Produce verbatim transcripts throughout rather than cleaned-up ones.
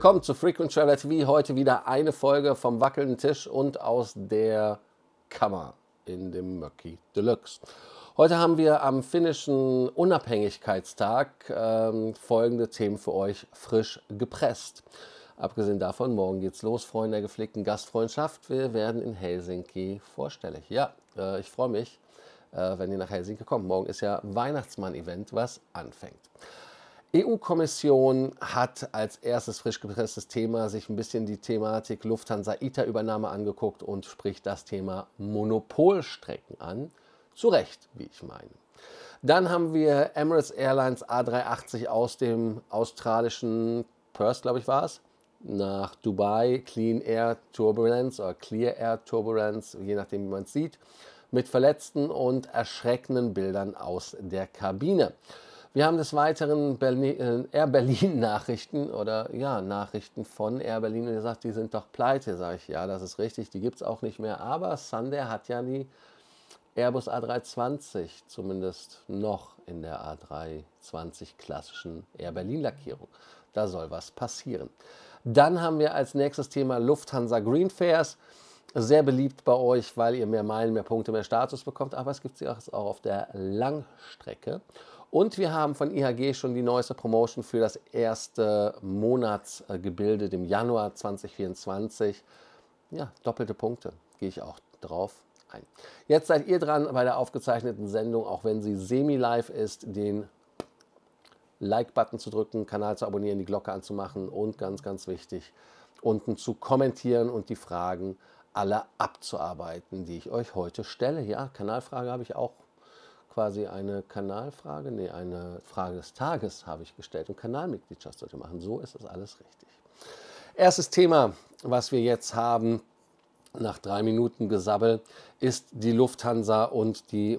Willkommen zu Frequent Traveler T V. Heute wieder eine Folge vom wackelnden Tisch und aus der Kammer in dem Möcki Deluxe. Heute haben wir am finnischen Unabhängigkeitstag ähm, folgende Themen für euch frisch gepresst. Abgesehen davon, morgen geht's los, Freunde der gepflegten Gastfreundschaft. Wir werden in Helsinki vorstellig. Ja, äh, ich freue mich, äh, wenn ihr nach Helsinki kommt. Morgen ist ja Weihnachtsmann-Event, was anfängt. E U-Kommission hat als erstes frisch gepresstes Thema sich ein bisschen die Thematik Lufthansa-I T A-Übernahme angeguckt und spricht das Thema Monopolstrecken an. Zu Recht, wie ich meine. Dann haben wir Emirates Airlines A drei achtzig aus dem australischen Perth, glaube ich, war es, nach Dubai, Clean Air Turbulence oder Clear Air Turbulence, je nachdem, wie man es sieht, mit verletzten und erschreckenden Bildern aus der Kabine. Wir haben des Weiteren Berlin, äh, Air Berlin Nachrichten oder ja, Nachrichten von Air Berlin und ihr sagt, die sind doch pleite. Sage ich, ja, das ist richtig, die gibt es auch nicht mehr. Aber Sunday hat ja die Airbus A drei zwanzig zumindest noch in der A drei zwanzig klassischen Air Berlin Lackierung. Da soll was passieren. Dann haben wir als nächstes Thema Lufthansa Green Fares. Sehr beliebt bei euch, weil ihr mehr Meilen, mehr Punkte, mehr Status bekommt. Aber es gibt sie auch auf der Langstrecke. Und wir haben von I H G schon die neueste Promotion für das erste Monatsgebilde, dem Januar zweitausendvierundzwanzig. Ja, doppelte Punkte, gehe ich auch drauf ein. Jetzt seid ihr dran bei der aufgezeichneten Sendung, auch wenn sie semi-live ist, den Like-Button zu drücken, Kanal zu abonnieren, die Glocke anzumachen und ganz, ganz wichtig, unten zu kommentieren und die Fragen alle abzuarbeiten, die ich euch heute stelle. Ja, Kanalfrage habe ich auch. Quasi eine Kanalfrage, nee, eine Frage des Tages habe ich gestellt und Kanalmitgliedschaft sollte machen. So ist das alles richtig. Erstes Thema, was wir jetzt haben, nach drei Minuten Gesabbel, ist die Lufthansa und die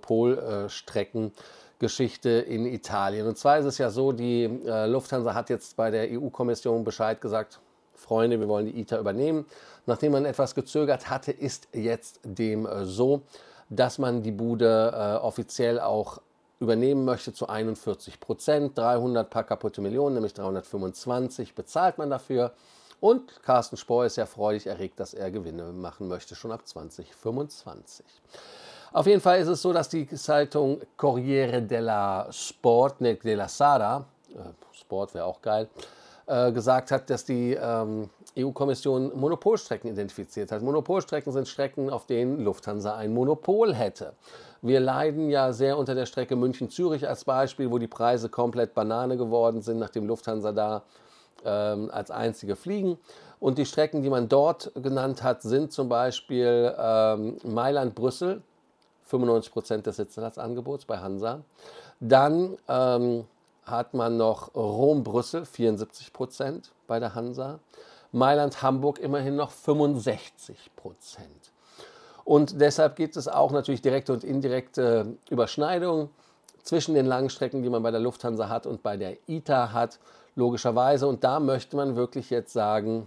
Monopolstreckengeschichte in Italien. Und zwar ist es ja so, die äh, Lufthansa hat jetzt bei der E U-Kommission Bescheid gesagt, Freunde, wir wollen die I T A übernehmen. Nachdem man etwas gezögert hatte, ist jetzt dem äh, so, dass man die Bude äh, offiziell auch übernehmen möchte zu einundvierzig Prozent. dreihundert paar kaputte Millionen, nämlich dreihundertfünfundzwanzig bezahlt man dafür. Und Carsten Spohr ist ja freudig erregt, dass er Gewinne machen möchte, schon ab zweitausendfünfundzwanzig. Auf jeden Fall ist es so, dass die Zeitung Corriere della Sport, ne, della Sera, äh, Sport wäre auch geil, äh, gesagt hat, dass die ähm, E U-Kommission Monopolstrecken identifiziert hat. Monopolstrecken sind Strecken, auf denen Lufthansa ein Monopol hätte. Wir leiden ja sehr unter der Strecke München-Zürich als Beispiel, wo die Preise komplett Banane geworden sind, nachdem Lufthansa da ähm, als einzige fliegen. Und die Strecken, die man dort genannt hat, sind zum Beispiel ähm, Mailand-Brüssel, fünfundneunzig Prozent des Sitzplatzangebots bei Hansa. Dann ähm, hat man noch Rom-Brüssel, vierundsiebzig Prozent bei der Hansa. Mailand-Hamburg immerhin noch fünfundsechzig Prozent. Und deshalb gibt es auch natürlich direkte und indirekte Überschneidungen zwischen den Langstrecken, die man bei der Lufthansa hat und bei der I T A hat, logischerweise. Und da möchte man wirklich jetzt sagen,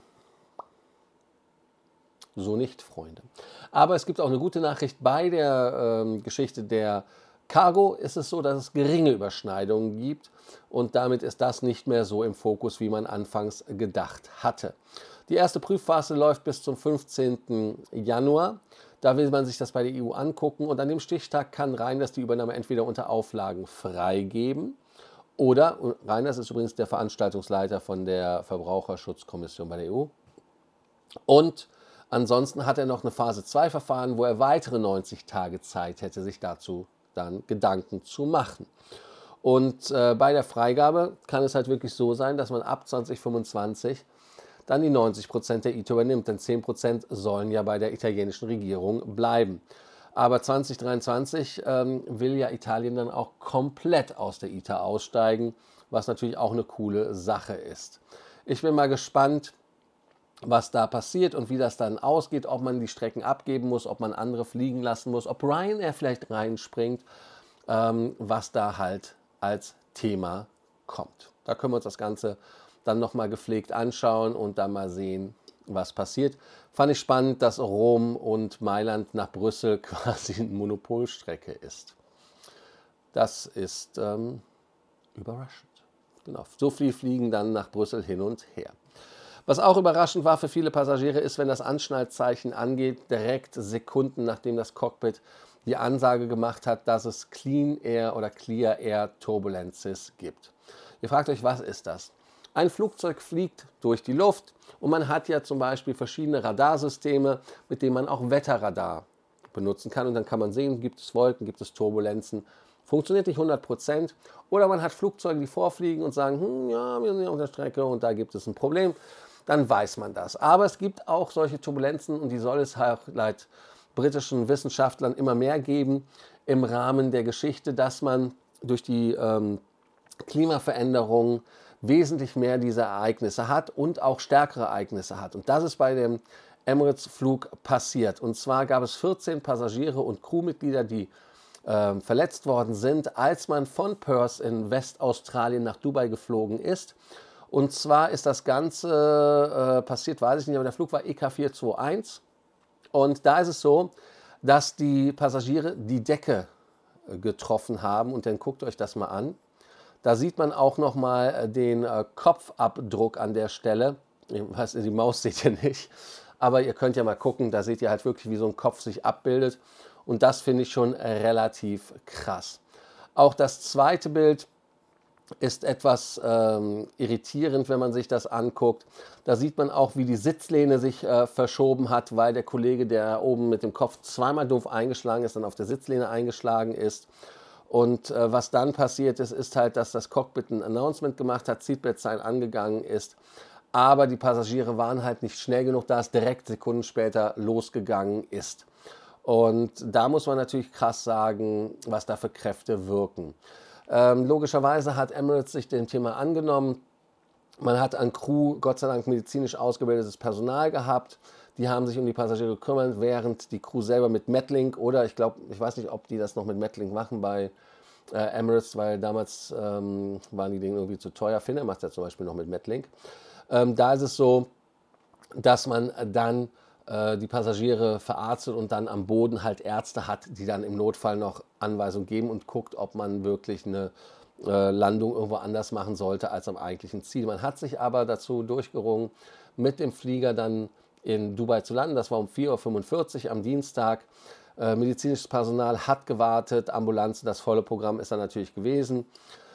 so nicht, Freunde. Aber es gibt auch eine gute Nachricht bei der ähm, Geschichte der Cargo ist es so, dass es geringe Überschneidungen gibt und damit ist das nicht mehr so im Fokus, wie man anfangs gedacht hatte. Die erste Prüfphase läuft bis zum fünfzehnten Januar. Da will man sich das bei der E U angucken und an dem Stichtag kann Reiners die Übernahme entweder unter Auflagen freigeben oder, Reiners ist übrigens der Veranstaltungsleiter von der Verbraucherschutzkommission bei der E U, und ansonsten hat er noch eine Phase zwei Verfahren, wo er weitere neunzig Tage Zeit hätte, sich dazu dann Gedanken zu machen. Und äh, bei der Freigabe kann es halt wirklich so sein, dass man ab zweitausendfünfundzwanzig dann die neunzig Prozent der I T A übernimmt, denn zehn Prozent sollen ja bei der italienischen Regierung bleiben. Aber zweitausenddreiundzwanzig ähm, will ja Italien dann auch komplett aus der I T A aussteigen, was natürlich auch eine coole Sache ist. Ich bin mal gespannt, was da passiert und wie das dann ausgeht, ob man die Strecken abgeben muss, ob man andere fliegen lassen muss, ob Ryanair vielleicht reinspringt, ähm, was da halt als Thema kommt. Da können wir uns das Ganze dann nochmal gepflegt anschauen und dann mal sehen, was passiert. Fand ich spannend, dass Rom und Mailand nach Brüssel quasi eine Monopolstrecke ist. Das ist ähm, überraschend. Genau, so viel fliegen dann nach Brüssel hin und her. Was auch überraschend war für viele Passagiere ist, wenn das Anschnallzeichen angeht, direkt Sekunden nachdem das Cockpit die Ansage gemacht hat, dass es Clean Air oder Clear Air Turbulences gibt. Ihr fragt euch, was ist das? Ein Flugzeug fliegt durch die Luft und man hat ja zum Beispiel verschiedene Radarsysteme, mit denen man auch Wetterradar benutzen kann. Und dann kann man sehen, gibt es Wolken, gibt es Turbulenzen. Funktioniert nicht hundert Prozent. Oder man hat Flugzeuge, die vorfliegen und sagen, hm, ja, wir sind ja auf der Strecke und da gibt es ein Problem. Dann weiß man das. Aber es gibt auch solche Turbulenzen und die soll es halt laut britischen Wissenschaftlern immer mehr geben im Rahmen der Geschichte, dass man durch die ähm, Klimaveränderung wesentlich mehr dieser Ereignisse hat und auch stärkere Ereignisse hat. Und das ist bei dem Emirates-Flug passiert. Und zwar gab es vierzehn Passagiere und Crewmitglieder, die äh, verletzt worden sind, als man von Perth in Westaustralien nach Dubai geflogen ist. Und zwar ist das Ganze äh, passiert, weiß ich nicht, aber der Flug war E K vier zwei eins. Und da ist es so, dass die Passagiere die Decke äh, getroffen haben. Und dann guckt euch das mal an. Da sieht man auch noch mal den äh, Kopfabdruck an der Stelle. Ich weiß, die Maus seht ihr nicht, aber ihr könnt ja mal gucken, da seht ihr halt wirklich, wie so ein Kopf sich abbildet. Und das finde ich schon relativ krass. Auch das zweite Bild ist etwas ähm, irritierend, wenn man sich das anguckt. Da sieht man auch, wie die Sitzlehne sich äh, verschoben hat, weil der Kollege, der oben mit dem Kopf zweimal doof eingeschlagen ist, dann auf der Sitzlehne eingeschlagen ist. Und äh, was dann passiert ist, ist halt, dass das Cockpit ein Announcement gemacht hat, Seatbelt-Sign angegangen ist. Aber die Passagiere waren halt nicht schnell genug, da es direkt Sekunden später losgegangen ist. Und da muss man natürlich krass sagen, was da für Kräfte wirken. Ähm, logischerweise hat Emirates sich dem Thema angenommen. Man hat an Crew, Gott sei Dank, medizinisch ausgebildetes Personal gehabt. Die haben sich um die Passagiere gekümmert, während die Crew selber mit Metlink oder ich glaube, ich weiß nicht, ob die das noch mit Metlink machen bei äh, Emirates, weil damals ähm, waren die Dinge irgendwie zu teuer. Finnair macht ja zum Beispiel noch mit Metlink. Ähm, da ist es so, dass man dann äh, die Passagiere verarztet und dann am Boden halt Ärzte hat, die dann im Notfall noch Anweisungen geben und guckt, ob man wirklich eine äh, Landung irgendwo anders machen sollte als am eigentlichen Ziel. Man hat sich aber dazu durchgerungen, mit dem Flieger dann in Dubai zu landen. Das war um vier Uhr fünfundvierzig am Dienstag. Äh, medizinisches Personal hat gewartet, Ambulanzen, das volle Programm ist dann natürlich gewesen.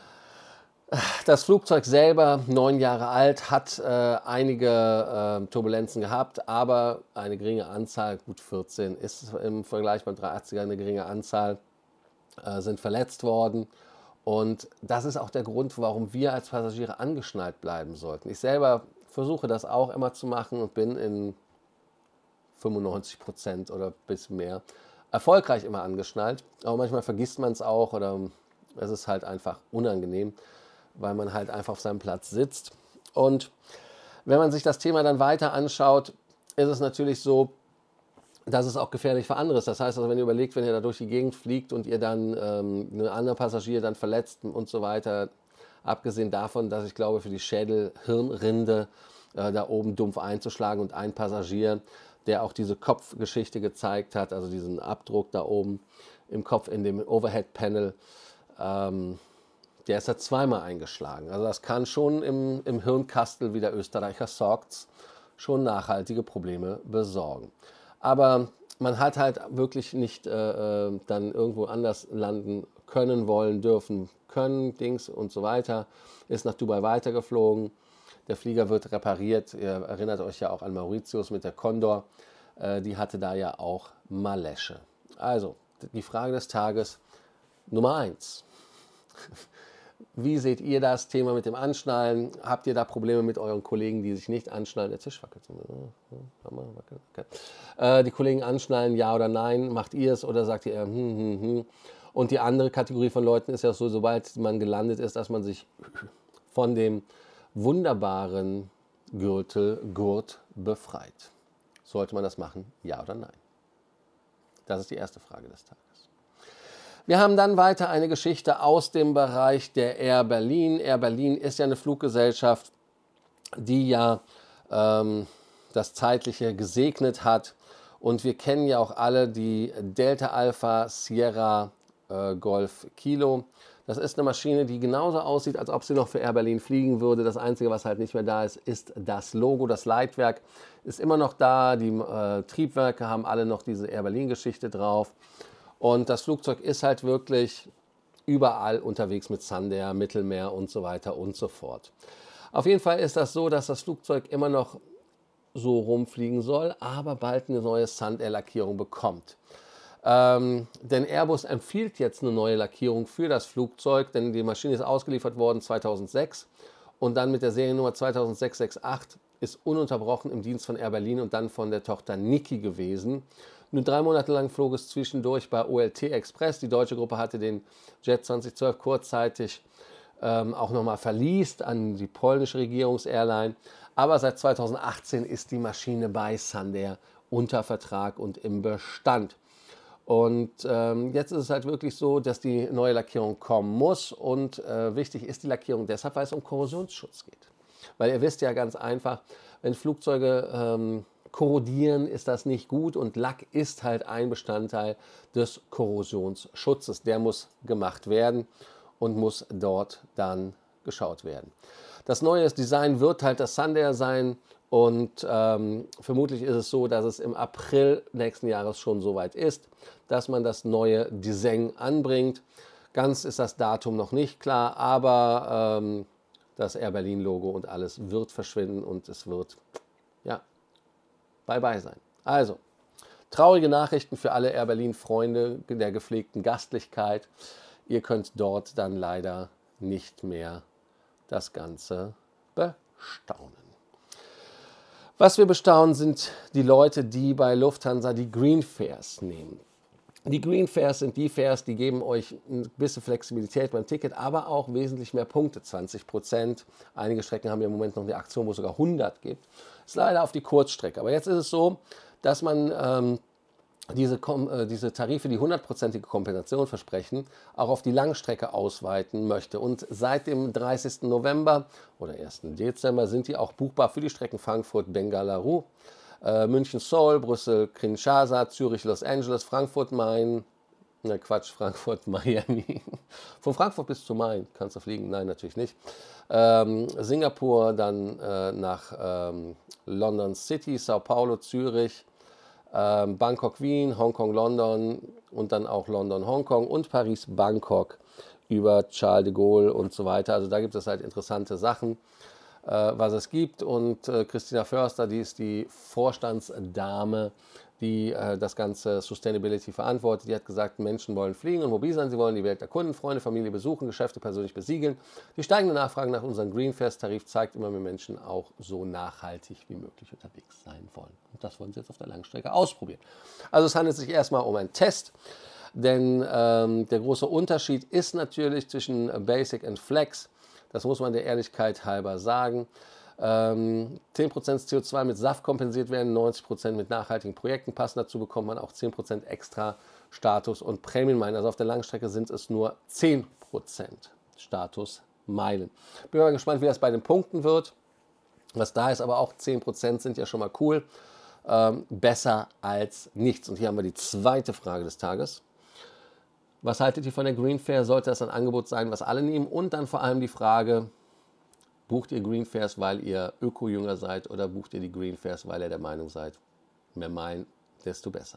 Das Flugzeug selber, neun Jahre alt, hat äh, einige äh, Turbulenzen gehabt, aber eine geringe Anzahl, gut vierzehn, ist im Vergleich beim dreihundertachtziger eine geringe Anzahl, äh, sind verletzt worden. Und das ist auch der Grund, warum wir als Passagiere angeschnallt bleiben sollten. Ich selber versuche das auch immer zu machen und bin in fünfundneunzig Prozent oder bis mehr erfolgreich immer angeschnallt. Aber manchmal vergisst man es auch oder es ist halt einfach unangenehm, weil man halt einfach auf seinem Platz sitzt. Und wenn man sich das Thema dann weiter anschaut, ist es natürlich so, dass es auch gefährlich für andere ist. Das heißt, also, wenn ihr überlegt, wenn ihr da durch die Gegend fliegt und ihr dann ähm, einen anderen Passagier dann verletzt und so weiter, abgesehen davon, dass ich glaube, für die Schädel-Hirnrinde äh, da oben dumpf einzuschlagen und ein Passagier, der auch diese Kopfgeschichte gezeigt hat, also diesen Abdruck da oben im Kopf in dem Overhead-Panel, ähm, der ist da zweimal eingeschlagen. Also das kann schon im, im Hirnkastel, wie der Österreicher sagt, schon nachhaltige Probleme besorgen. Aber man hat halt wirklich nicht äh, dann irgendwo anders landen können, wollen, dürfen, können, Dings und so weiter. Ist nach Dubai weitergeflogen. Der Flieger wird repariert. Ihr erinnert euch ja auch an Mauritius mit der Condor. Äh, die hatte da ja auch Malesche. Also, die Frage des Tages Nummer eins. Wie seht ihr das Thema mit dem Anschnallen? Habt ihr da Probleme mit euren Kollegen, die sich nicht anschnallen? Der Tisch wackelt. Okay. Äh, die Kollegen anschnallen, ja oder nein? Macht ihr es oder sagt ihr eher, hm, hm, hm? Und die andere Kategorie von Leuten ist ja so, sobald man gelandet ist, dass man sich von dem wunderbaren Gürtel, Gurt befreit. Sollte man das machen, ja oder nein? Das ist die erste Frage des Tages. Wir haben dann weiter eine Geschichte aus dem Bereich der Air Berlin. Air Berlin ist ja eine Fluggesellschaft, die ja ähm, das Zeitliche gesegnet hat. Und wir kennen ja auch alle die Delta Alpha Sierra äh, Golf Kilo. Das ist eine Maschine, die genauso aussieht, als ob sie noch für Air Berlin fliegen würde. Das Einzige, was halt nicht mehr da ist, ist das Logo. Das Leitwerk ist immer noch da. Die äh, Triebwerke haben alle noch diese Air Berlin-Geschichte drauf. Und das Flugzeug ist halt wirklich überall unterwegs mit Sundair, Mittelmeer und so weiter und so fort. Auf jeden Fall ist das so, dass das Flugzeug immer noch so rumfliegen soll, aber bald eine neue Sundair-Lackierung bekommt. Ähm, denn Airbus empfiehlt jetzt eine neue Lackierung für das Flugzeug, denn die Maschine ist ausgeliefert worden zweitausendsechs und dann mit der Seriennummer zwei sechs sechs acht ist ununterbrochen im Dienst von Air Berlin und dann von der Tochter Niki gewesen. Nur drei Monate lang flog es zwischendurch bei O L T Express. Die deutsche Gruppe hatte den Jet zweitausendzwölf kurzzeitig ähm, auch nochmal verliest an die polnische Regierungsairline. Aber seit zweitausendachtzehn ist die Maschine bei Sundair unter Vertrag und im Bestand. Und ähm, jetzt ist es halt wirklich so, dass die neue Lackierung kommen muss. Und äh, wichtig ist die Lackierung deshalb, weil es um Korrosionsschutz geht. Weil ihr wisst ja ganz einfach, wenn Flugzeuge ähm, korrodieren, ist das nicht gut. Und Lack ist halt ein Bestandteil des Korrosionsschutzes. Der muss gemacht werden und muss dort dann geschaut werden. Das neue Design wird halt das Sundair sein. Und ähm, vermutlich ist es so, dass es im April nächsten Jahres schon soweit ist, dass man das neue Design anbringt. Ganz ist das Datum noch nicht klar, aber ähm, das Air Berlin Logo und alles wird verschwinden und es wird, ja, bye bye sein. Also, traurige Nachrichten für alle Air Berlin Freunde der gepflegten Gastlichkeit. Ihr könnt dort dann leider nicht mehr das Ganze bestaunen. Was wir bestaunen, sind die Leute, die bei Lufthansa die Green Fares nehmen. Die Green Fares sind die Fares, die geben euch ein bisschen Flexibilität beim Ticket, aber auch wesentlich mehr Punkte, zwanzig Prozent. Einige Strecken haben ja im Moment noch eine Aktion, wo es sogar hundert gibt. Das ist leider auf die Kurzstrecke. Aber jetzt ist es so, dass man ähm, diese, äh, diese Tarife, die hundertprozentige Kompensation versprechen, auch auf die Langstrecke ausweiten möchte. Und seit dem dreißigsten November oder ersten Dezember sind die auch buchbar für die Strecken Frankfurt-Bengaluru, äh, München-Seoul, Brüssel-Kinshasa, Zürich-Los Angeles, Frankfurt-Main, ne Quatsch, Frankfurt-Miami. Von Frankfurt bis zu Main kannst du fliegen, nein, natürlich nicht. Ähm, Singapur, dann äh, nach ähm, London City, Sao Paulo, Zürich, Ähm, Bangkok, Wien, Hongkong, London und dann auch London, Hongkong und Paris, Bangkok über Charles de Gaulle und so weiter. Also da gibt es halt interessante Sachen, äh, was es gibt. Und äh, Christina Förster, die ist die Vorstandsdame, die äh, das ganze Sustainability verantwortet. Die hat gesagt, Menschen wollen fliegen und mobil sein, sie wollen die Welt erkunden, Freunde, Familie besuchen, Geschäfte persönlich besiegeln. Die steigende Nachfrage nach unserem Green Fares-Tarif zeigt, immer mehr Menschen auch so nachhaltig wie möglich unterwegs sein wollen. Und das wollen sie jetzt auf der Langstrecke ausprobieren. Also es handelt sich erstmal um einen Test, denn ähm, der große Unterschied ist natürlich zwischen Basic und Flex. Das muss man der Ehrlichkeit halber sagen. zehn Prozent C O zwei mit S A F kompensiert werden, neunzig Prozent mit nachhaltigen Projekten passen. Dazu bekommt man auch zehn Prozent extra Status- und Prämienmeilen. Also auf der Langstrecke sind es nur zehn Prozent Statusmeilen. Bin mal gespannt, wie das bei den Punkten wird. Was da ist, aber auch zehn Prozent sind ja schon mal cool. Ähm, besser als nichts. Und hier haben wir die zweite Frage des Tages. Was haltet ihr von der Green Fare? Sollte das ein Angebot sein, was alle nehmen? Und dann vor allem die Frage, bucht ihr Green Fares, weil ihr Öko-Jünger seid, oder bucht ihr die Green Fares, weil ihr der Meinung seid, mehr Meilen, desto besser?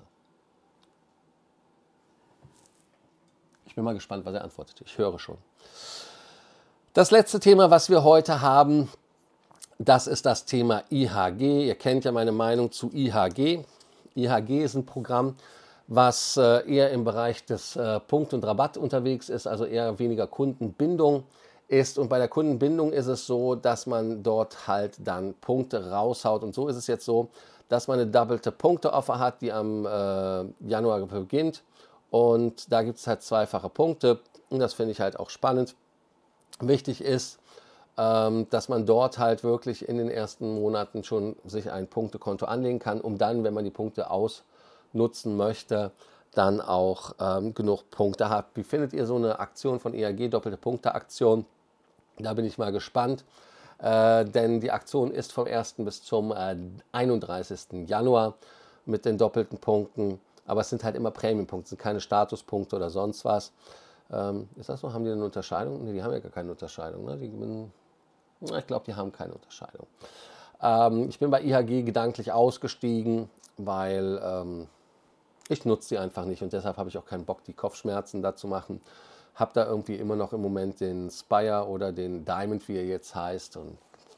Ich bin mal gespannt, was er antwortet. Ich höre schon. Das letzte Thema, was wir heute haben, das ist das Thema I H G. Ihr kennt ja meine Meinung zu I H G. I H G ist ein Programm, was äh, eher im Bereich des äh, Punkt und Rabatt unterwegs ist, also eher weniger Kundenbindung ist. Und bei der Kundenbindung ist es so, dass man dort halt dann Punkte raushaut. Und so ist es jetzt so, dass man eine doppelte Punkte-Offer hat, die am äh, Januar beginnt. Und da gibt es halt zweifache Punkte. Und das finde ich halt auch spannend. Wichtig ist, ähm, dass man dort halt wirklich in den ersten Monaten schon sich ein Punktekonto anlegen kann, um dann, wenn man die Punkte ausnutzen möchte, dann auch ähm, genug Punkte hat. Wie findet ihr so eine Aktion von I H G, doppelte Punkte-Aktion? Da bin ich mal gespannt, äh, denn die Aktion ist vom ersten bis zum äh, einunddreißigsten Januar mit den doppelten Punkten. Aber es sind halt immer Prämienpunkte, sind keine Statuspunkte oder sonst was. Ähm, ist das so? Haben die eine Unterscheidung? Ne, die haben ja gar keine Unterscheidung. Ne? Die, ich glaube, die haben keine Unterscheidung. Ähm, ich bin bei I H G gedanklich ausgestiegen, weil ähm, ich nutze die einfach nicht und deshalb habe ich auch keinen Bock, die Kopfschmerzen da zu machen. Habe da irgendwie immer noch im Moment den Spire oder den Diamond, wie er jetzt heißt, und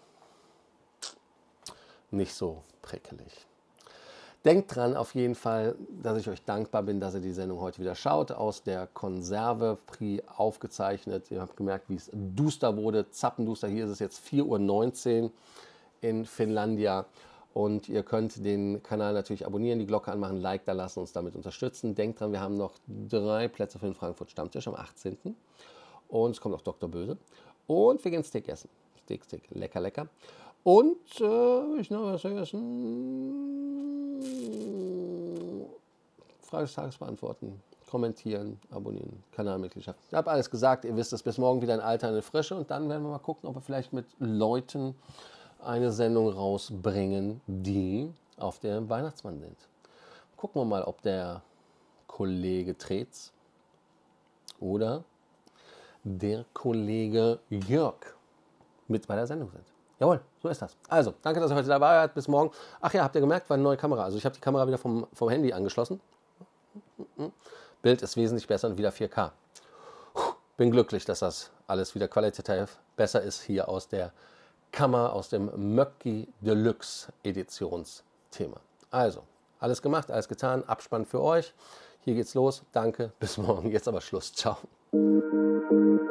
nicht so prickelig. Denkt dran auf jeden Fall, dass ich euch dankbar bin, dass ihr die Sendung heute wieder schaut. Aus der Konserve Prix aufgezeichnet. Ihr habt gemerkt, wie es duster wurde, zappenduster. Hier ist es jetzt vier Uhr neunzehn in Finnlandia. Und ihr könnt den Kanal natürlich abonnieren, die Glocke anmachen, Like da lassen, uns damit unterstützen. Denkt dran, wir haben noch drei Plätze für den Frankfurt Stammtisch am achtzehnten Und es kommt auch Doktor Böse. Und wir gehen Steak essen. Steak, Steak, lecker, lecker. Und äh, ich noch was vergessen. Frage des Tages beantworten, kommentieren, abonnieren, Kanalmitgliedschaft. Ich habe alles gesagt, ihr wisst es, bis morgen wieder in Alter eine Frische und dann werden wir mal gucken, ob wir vielleicht mit Leuten eine Sendung rausbringen, die auf dem Weihnachtsmann sind. Gucken wir mal, ob der Kollege Tretz oder der Kollege Jörg mit bei der Sendung sind. Jawohl, so ist das. Also, danke, dass ihr heute dabei wart. Bis morgen. Ach ja, habt ihr gemerkt, war eine neue Kamera. Also ich habe die Kamera wieder vom, vom Handy angeschlossen. Bild ist wesentlich besser und wieder vier K. Bin glücklich, dass das alles wieder qualitativ besser ist hier aus der Kammer, aus dem Möcki Deluxe Editionsthema. Also, alles gemacht, alles getan. Abspann für euch. Hier geht's los. Danke, bis morgen. Jetzt aber Schluss. Ciao.